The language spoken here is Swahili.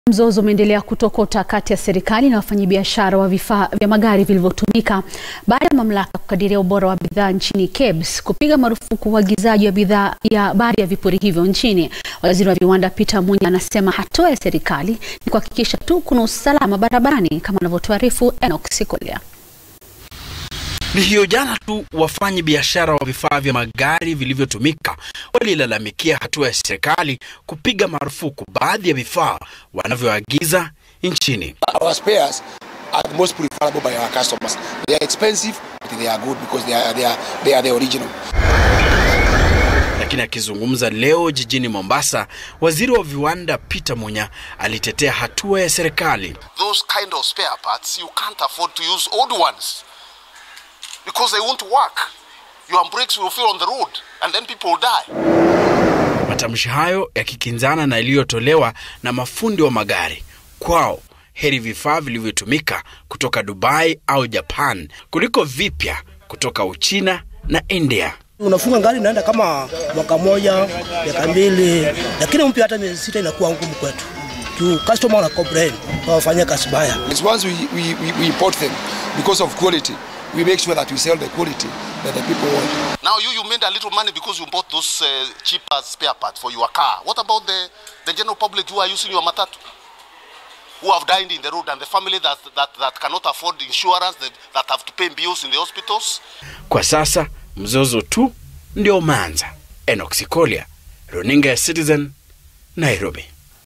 Mzozo umeendelea kutokota kati ya serikali na wafanyabiashara wa vifaa vya magari vilivyotumika baada ya mamlaka kukadiria ubora wa bidhaa nchini KEBS kupiga marufuku uagizaji wa bidhaa ya baadhi ya vipuri hivyo nchini. Waziri wa Viwanda Peter Munya anasema hatua ya serikali ni kuhakikisha tu kuna usalama barabarani, kama anavyotuarifu Enoch Sikolia. Ni hiyo jana tu wafanyabiashara wa vifaa vya magari vilivyotumika walilalamikia hatua ya serikali kupiga marufuku baadhi ya vifaa wanavyoagiza nchini. Our spares are the most preferable by our customers. They are expensive, but they are good because they are the original. Lakini akizungumza leo jijini Mombasa, waziri wa Viwanda Peter Munya alitetea hatua ya serikali. Those kind of spare parts you can't afford to use old ones, because they won't work. Your brakes will fail on the road and then people will die. Matamshi hayo yakikinzana na iliyotolewa na mafundi wa magari. Kwao heri vifaa vilivyotumika kutoka Dubai au Japan kuliko vipya kutoka Uchina na India. Unafunga gari inaenda kama mwaka moja, miaka mbili, lakini mpya hata miezi 6 inakuwa ngumu kwetu. Tu customer na complain wafanye kazi baya. It's once we import them because of quality. We make sure that we sell the quality that the people want. Now you made a little money because you bought those cheaper spare parts for your car. What about the general public who are using your matatu, who have died in the road, and the family that cannot afford insurance, that have to pay bills in the hospitals? Kwa sasa mzozo tu ndio umeanza. Enoch Sikolia, Runinga ya Citizen, Nairobi.